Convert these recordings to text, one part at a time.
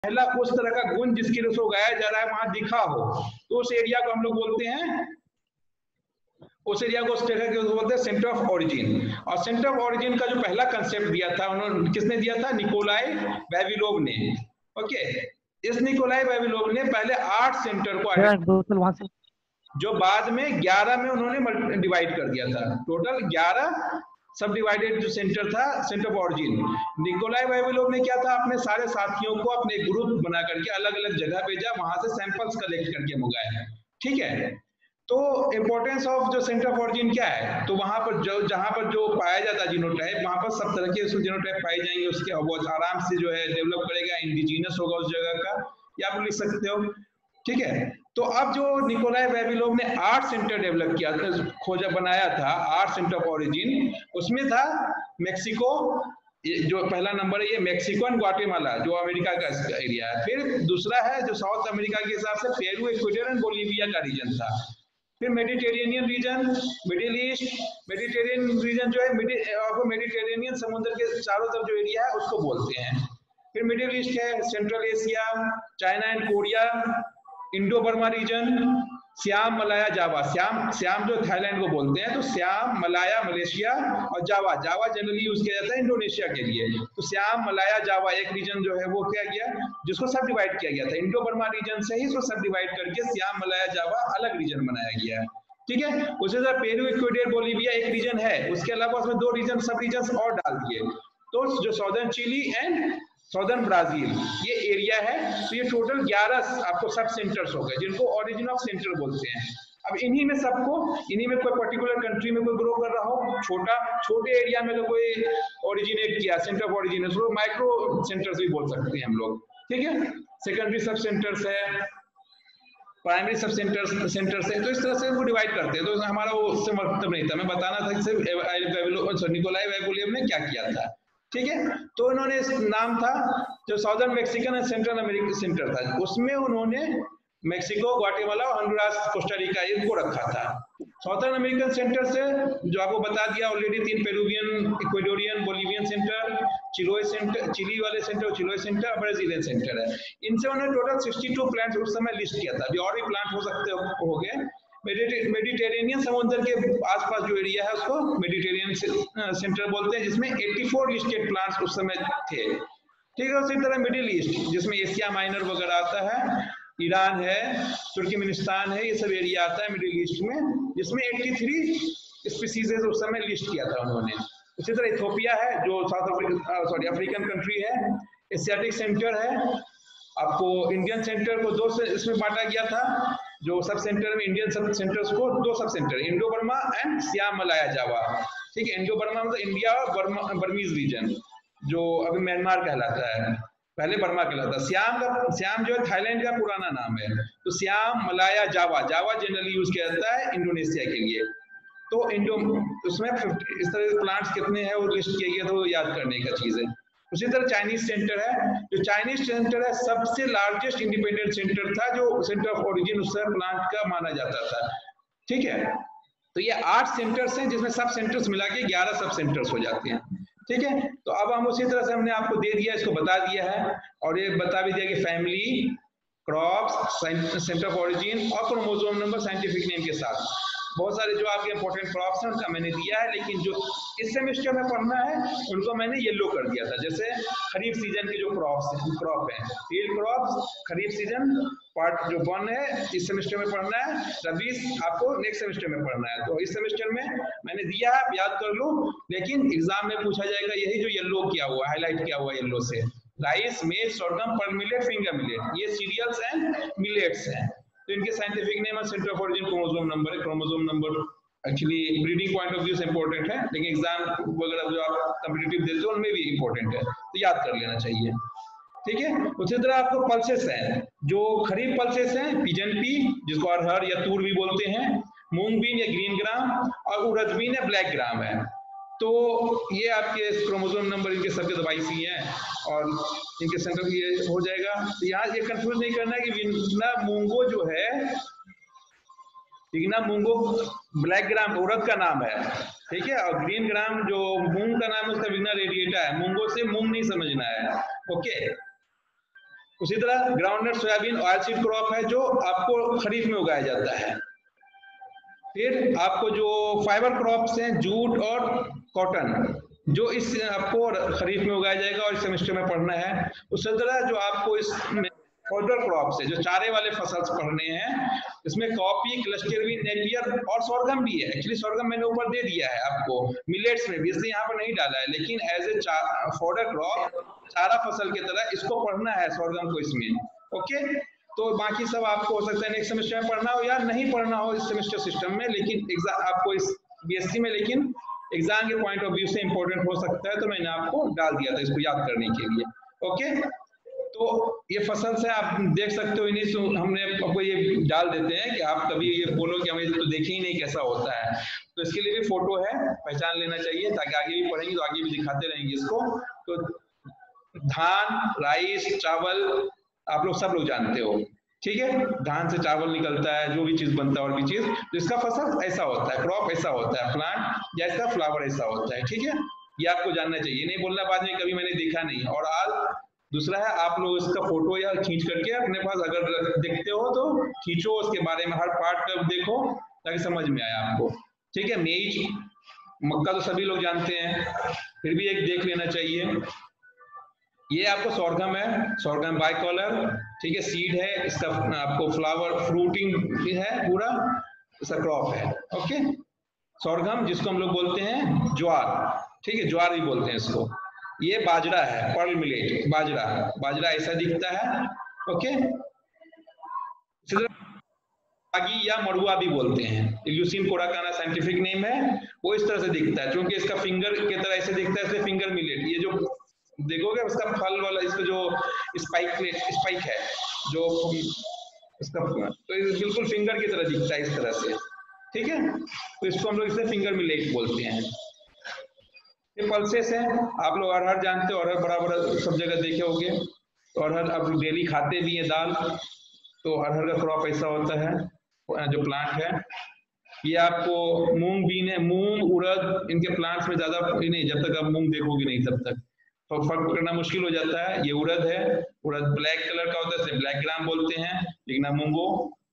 पहला उस तरह का गुण जिसके लिए उसको उगाया जा रहा है वहां दिखा हो, तो उस एरिया को हम लोग बोलते हैं, उस एरिया को उस तरह के बोलते हैं सेंटर ऑफ ओरिजिन। और सेंटर ऑफ ओरिजिन का जो पहला कंसेप्ट दिया था उन्होंने, किसने दिया था? निकोलाई वाविलोव ने। ओके, इस निकोलाई वाविलोव ने पहले 8 सेंटर को जो बाद में 11 में उन्होंने डिवाइड कर दिया था। टोटल 11 सब डिवाइडेड जो सेंटर था, centre of origin. Nikolai Vavilov ने क्या था, अपने सारे साथियों को अपने ग्रुप बना करके अलग अलग जगह भेजा, वहां से सैंपल्स कलेक्ट करके मंगाए। ठीक है, तो इंपॉर्टेंस ऑफ जो सेंटर ऑफ ओरिजिन क्या है, तो वहां पर जो जहां पर जो पाया जाता है जीनोटाइप, वहां पर सब तरह के जीनोटाइप पाए जाएंगे, उसके वो आराम से जो है डेवलप करेगा, इंडिजिनस होगा उस जगह का, या आप लिख सकते हो। ठीक है, तो अब जो निकोलाई वाविलोव ने 8 सेंटर डेवलप किया था, खोजा बनाया था 8 सेंटर ऑफ ओरिजिन, उसमें था मेक्सिको, जो पहला नंबर है ये मेक्सिको एंड ग्वाटेमाला जो अमेरिका का एरिया है। फिर दूसरा है जो साउथ अमेरिका के हिसाब से पेरू, इक्वेडर एंड बोलिविया का रीजन था। फिर Mediterranean region, middle east, Mediterranean region जो है मेडिटेरेनियन समुद्र के चारों तरफ जो एरिया है उसको बोलते हैं। फिर मिडिल ईस्ट है, central Asia, China and Korea, Indo Burma region, Siam, Malaya, Java. Siam जो थाईलैंड को बोलते हैं, तो श्याम, मलाया मलेशिया, और जावा जनरली यूज किया जाता है इंडोनेशिया के लिए। तो श्याम, मलाया, जावा एक रीजन जो है वो क्या गया, जिसको सब डिवाइड किया गया था इंडो बर्मा रीजन से ही, इसको सब डिवाइड करके श्याम, मलाया, जावा अलग रीजन बनाया गया है। ठीक है, उसी तरह पेरू, इक्वेडर, बोलिविया एक रीजन है, उसके अलावा उसमें 2 रीजन सब रीजन और डाल दिए, तो जो southern Chile and southern Brazil ये एरिया है। तो ये टोटल 11 आपको सब सेंटर्स हो गए, जिनको ओरिजिन ऑफ सेंटर बोलते हैं। अब इन्हीं में कोई पर्टिकुलर कंट्री में कोई ग्रो कर रहा हो, छोटे एरिया में तो कोई ओरिजिनेट किया, सेंटर ऑफ ओरिजिन, उसको माइक्रो सेंटर्स भी बोल सकते हैं हम लोग। ठीक है, सेकेंडरी सब सेंटर्स है, प्राइमरी सब सेंटर्स है, तो इस तरह से उनको डिवाइड करते हैं। तो हमारा वो उससे मतलब नहीं था, मैं बताना था कि निकोलाई वाविलोव ने क्या किया था। ठीक है, तो उन्होंने नाम था जो southern Mexican and central American centre था, उसमें उन्होंने Mexico, Guatemala, Honduras, Costa Rica इनको रखा था। साउथर्न अमेरिकन सेंटर से जो आपको बता दिया already, 3 Peruvian, Ecuadorian, Bolivian centre, Chiloe centre, Chile वाले centre, Chiloe centre, Brazilian centre है। इनसे उन्होंने टोटल 62 प्लांट्स उस समय लिस्ट किया था। अभी और भी प्लांट हो सकते हो गए। मेडिटेरेनियन समुद्र के आसपास जो एरिया है उसको मेडिटेरेनियन सेंटर बोलते हैं, जिसमें 84 लिस्टेड प्लांट्स उस समय थे। ठीक है, उसी तरह मिडिल ईस्ट जिसमें एशिया माइनर वगैरह आता है, ईरान है, तुर्कमेनिस्तान है, ये सब एरिया आता है मिडिल ईस्ट में, जिसमें 83 स्पीसीज उस समय लिस्ट किया था उन्होंने। उसी तरह इथियोपिया है जो अफ्रीकन कंट्री है, एशियाटिक सेंटर है। आपको इंडियन सेंटर को 2 से इसमें बांटा गया था, जो सब सेंटर में इंडियन सब सेंटर्स को 2 sub centre, Indo Burma and Siam, Malaya, Java. ठीक है, इंडो बर्मा मतलब इंडिया और बर्मीज रीजन जो अभी म्यांमार कहलाता है, पहले बर्मा कहलाता है। श्याम जो है थाईलैंड का पुराना नाम है, तो Siam, Malaya, Java generally use किया जाता है इंडोनेशिया के लिए। तो उसमें इस तरह के प्लांट्स कितने हैं वो लिस्ट किया गया, तो याद करने का चीज है। उसी तरह चाइनीज सेंटर है, जो चाइनीज सेंटर है सबसे लार्जेस्ट इंडिपेंडेंट सेंटर था, जो सेंटर ऑफ ओरिजिन उस प्लांट का माना जाता था। ठीक है, तो ये 8 सेंटर्स हैं, जिसमें सब सेंटर्स मिला के 11 सब सेंटर्स हो जाते हैं। ठीक है, तो अब हम उसी तरह से हमने आपको दे दिया, इसको बता दिया है, और ये बता भी दिया कि family, crops, centre of origin और क्रोमोसोम नंबर साइंटिफिक नेम के साथ बहुत सारे जो आपके इंपॉर्टेंट क्रॉप्स हैं उनका मैंने दिया है, लेकिन जो इस सेमेस्टर में पढ़ना है उनको मैंने येलो कर दिया था। जैसे खरीफ सीजन के जो क्रॉप है, field crops, kharif season part जो 1 है इस सेमेस्टर में पढ़ना है, रबी आपको नेक्स्ट सेमेस्टर में पढ़ना है। तो इस सेमेस्टर में मैंने दिया है, आप याद कर लो, लेकिन एग्जाम में पूछा जाएगा यही जो येलो किया हुआ, हाईलाइट किया हुआ येलो से, rice, maize, sorghum, pearl millet, finger millet, ये सीरियल्स एंड मिलेट्स हैं। तो इनके साइंटिफिक नेम है centre of origin, chromosome number है। Chromosome number actually breeding point of view से इंपॉर्टेंट है, लेकिन एग्जाम वगैरह जो आप कॉम्पिटिटिव देते हो उनमें भी इंपॉर्टेंट है, तो याद कर लेना चाहिए। ठीक है, उसी तरह आपको पल्सेस हैं, जो खरीफ पल्सेस हैं, पिजन पी जिसको अरहर या तूर भी बोलते हैं, मूंग बीन या ग्रीन ग्राम, और उड़द बीन या ब्लैक ग्राम है। तो ये आपके क्रोमोसोम नंबर इनके सबके 22 है, और इनके सेंटर ये हो जाएगा। तो यहाँ ये कंफ्यूज नहीं करना है कि विग्ना मूंगो जो है, विग्ना मूंगो ब्लैक ग्राम उड़द का नाम है, ठीक है, और ग्रीन ग्राम जो मूंग का नाम है उसका विग्ना रेडिएटा है। मूंगो से मूंग नहीं समझना है, ओके। उसी तरह groundnut soybean oil seed crop है जो आपको खरीफ में उगाया जाता है। फिर आपको जो फाइबर क्रॉप्स हैं जूट और कॉटन, जो इस आपको खरीफ में उगाया जाएगा और इस सेमेस्टर में पढ़ना है। उसी तरह जो आपको इस फोडर क्रॉप्स है, जो चारे वाले फसल पढ़ने हैं, इसमें कॉपी, क्लस्टर बीन, नेपियर और सोरगम भी है। एक्चुअली सोरगम मैंने ऊपर दे दिया है आपको मिलेट्स में भी, इसलिए यहाँ पर नहीं डाला है, लेकिन एज ए फोडर क्रॉप, चारा फसल की तरह इसको पढ़ना है सोरगम को इसमें। ओके, तो बाकी सब आपको हो सकता है नेक्स्ट सेमेस्टर में पढ़ना हो या नहीं पढ़ना हो इस सेमेस्टर सिस्टम में, लेकिन एग्जाम आपको इस B.Sc में, लेकिन एग्जाम के पॉइंट ऑफ व्यू से इंपॉर्टेंट हो सकता है, तो मैंने आपको डाल दिया था इसको याद करने के लिए। ओके, तो ये फसल से आप देख सकते हो, इन्हीं से हमने आपको ये डाल देते हैं कि आप कभी ये बोलो कि हमें तो देखे ही नहीं कैसा होता है, तो इसके लिए भी फोटो है, पहचान लेना चाहिए, ताकि आगे भी पढ़ेंगे तो आगे भी दिखाते रहेंगे इसको। तो धान, राइस, चावल आप लोग सब लोग जानते हो, ठीक है, धान से चावल निकलता है, जो भी चीज बनता है और भी चीज, तो इसका फसल ऐसा होता है, क्रॉप ऐसा होता है, प्लांट या इसका फ्लावर ऐसा होता है, ठीक है, ये आपको जानना चाहिए, नहीं बोलना बाद में कभी मैंने देखा नहीं। और आज दूसरा है, आप लोग इसका फोटो या खींच करके अपने पास अगर देखते हो तो खींचो, उसके बारे में हर पार्ट का देखो ताकि समझ में आए आपको, ठीक है। मेज, मक्का तो सभी लोग जानते हैं, फिर भी एक देख लेना चाहिए। ये आपको सोरगम है, सोरगम बाइकॉलर, ठीक है, सीड है, इसका आपको फ्लावर फ्रूटिंग भी है, पूरा इसका क्रॉप है। ओके, सोरगम जिसको हम लोग बोलते हैं ज्वार, ठीक है, ज्वार भी बोलते हैं इसको। ये बाजरा है, पर्ल मिलेट, बाजरा, बाजरा ऐसा दिखता है। ओके, रागी या मड़ुआ भी बोलते हैं, इल्यूसिन कोराकाना साइंटिफिक नेम है, वो इस तरह से दिखता है, क्योंकि इसका फिंगर की तरह ऐसे दिखता है, इसलिए फिंगर मिलेट। ये जो देखोगे उसका फल वाला, इसका जो स्पाइक है, जो इसका, तो बिल्कुल फिंगर की तरह दिखता है इस तरह से, ठीक है, तो इसको हम लोग इसे फिंगर मिलेट बोलते हैं। ये पल्सेस है, आप लोग अरहर जानते हो, अरहर बड़ा बड़ा सब जगह देखे होंगे, तो अरहर आप डेली खाते भी है दाल, तो अरहर का क्रॉप ऐसा होता है, जो प्लांट है। ये आपको मूंग बीन है, मूंग उड़द, इनके प्लांट्स में ज्यादा नहीं, जब तक आप मूंग देखोगे नहीं तब तक तो फर्क करना मुश्किल हो जाता है। ये उड़द है, उड़द ब्लैक कलर का होता है, इसे ब्लैक ग्राम बोलते हैं, लेकिन मूंगो।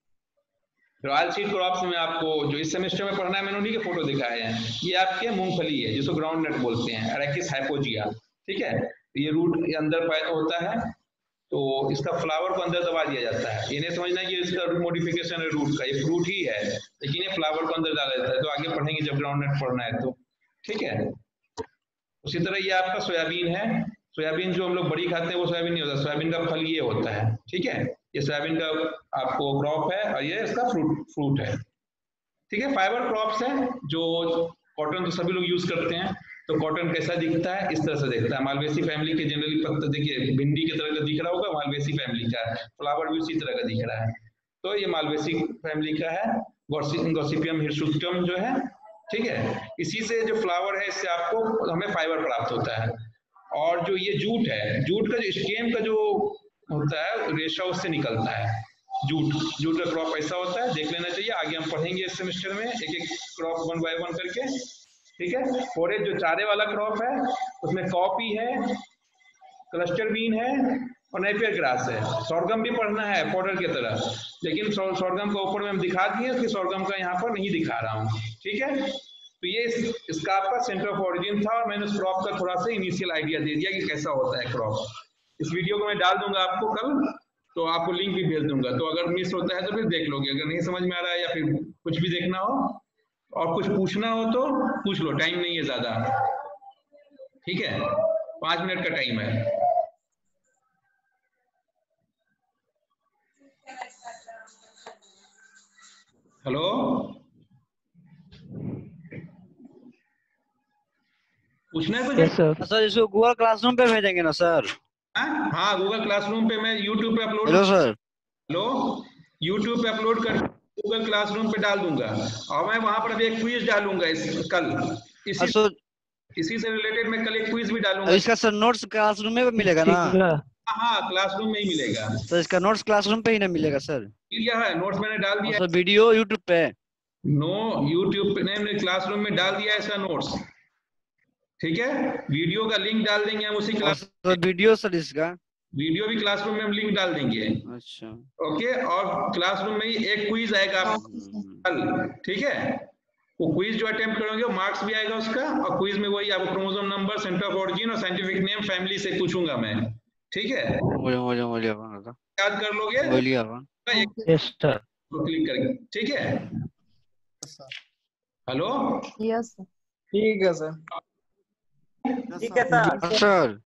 रॉयल सीड क्रॉप्स में आपको जो इस सेमेस्टर में पढ़ना है, मैंने उन्हीं के फोटो दिखाए हैं। ये आपके मूंगफली है, जिसको ग्राउंड नट बोलते हैं, अरेकिस हाइपोजिया, ठीक है, ये रूट अंदर पैदा होता है, तो इसका फ्लावर को अंदर दबा दिया जाता है। ये नहीं समझना कि इसका मॉडिफिकेशन है रूट का, ये फ्रूट ही है, लेकिन ये फ्लावर को अंदर डाला जाता है, तो आगे पढ़ेंगे जब ग्राउंड नट पढ़ना है तो, ठीक है। उसी तरह ये आपका सोयाबीन है, सोयाबीन जो हम लोग बड़ी खाते हैं वो सोयाबीन नहीं होता, सोयाबीन का फल ये होता है, ठीक है, ये सोयाबीन का आपको क्रॉप है और ये इसका फ्रूट है, ठीक है। फाइबर क्रॉप्स है, जो कॉटन तो सभी लोग यूज करते हैं, तो कॉटन कैसा दिखता है, इस तरह से दिखता है। मालवेसी फैमिली के जनरली पत्ता देखिए भिंडी की तरह का दिख रहा होगा, मालवेसी फैमिली का है, फ्लावर भी उसी तरह का दिख रहा है, तो ये मालवेसी फैमिली का है। गॉसिपियम हिरसुटियम जो है, ठीक है, इसी से जो फ्लावर है इससे आपको हमें फाइबर प्राप्त होता है। और जो ये जूट है, जूट का जो स्टेम का जो होता है रेशा, उससे निकलता है जूट का क्रॉप ऐसा होता है, देख लेना चाहिए, आगे हम पढ़ेंगे इस सेमेस्टर में एक एक क्रॉप 1 बाय 1 करके, ठीक है। फॉरेज जो चारे वाला क्रॉप है, उसमें कॉपी है, क्लस्टर बीन है और नेपियर ग्रास है। सोरगम भी पढ़ना है फॉडर की तरह, लेकिन सोरगम का ऊपर में हम दिखा दिए कि सोरगम का यहाँ पर नहीं दिखा रहा हूँ, ठीक है। तो ये इसका आपका सेंटर ऑफ ओरिजिन था, और मैंने उस क्रॉप का थोड़ा सा इनिशियल आइडिया दे दिया कि कैसा होता है क्रॉप। इस वीडियो को मैं डाल दूंगा आपको कल, तो आपको लिंक भी भेज दूंगा, तो अगर मिस होता है तो फिर देख लोगे, अगर नहीं समझ में आ रहा है या फिर कुछ भी देखना हो और कुछ पूछना हो तो पूछ लो, टाइम नहीं है ज्यादा, ठीक है, 5 मिनट का टाइम है। हेलो, पूछना है कुछ? yes, सर इसको गूगल क्लासरूम पे भेजेंगे ना सर? हाँ, गूगल क्लासरूम पे मैं यूट्यूब पे upload, hello sir, hello, YouTube पे अपलोड कर गूगल क्लासरूम पे डाल दूंगा, और मैं वहां पर अभी एक क्विज डालूंगा कल, इसी से रिलेटेड मैं कल एक क्विज भी डालूंगा। इसका सर नोट्स क्लासरूम में मिलेगा ना? हाँ, क्लासरूम में ही मिलेगा। तो इसका नोट्स क्लासरूम पे ही ना मिलेगा सर? यह है नोट्स मैंने डाल दिया, सर वीडियो यूट्यूब पे? नो, यूट्यूब पे नहीं, मैंने क्लासरूम में डाल दिया इसका नोट्स, ठीक है, वीडियो का लिंक डाल देंगे हम उसी क्लास। वीडियो सर इसका वीडियो भी क्लासरूम में हम लिंक डाल देंगे। अच्छा। ओके, और क्लासरूम में ही एक क्विज आएगा कल, ठीक है। वो क्विज जो अटेम्प्ट करोगे वो मार्क्स भी आएगा उसका, और क्विज में वही आपको chromosome number, centre of origin और साइंटिफिक नेम, फैमिली से पूछूंगा मैं, ठीक है। याद कर लोगे यस सर। तो क्लिक करके, ठीक है। हेलो, यस ठीक है सर। ठीक है सर। सर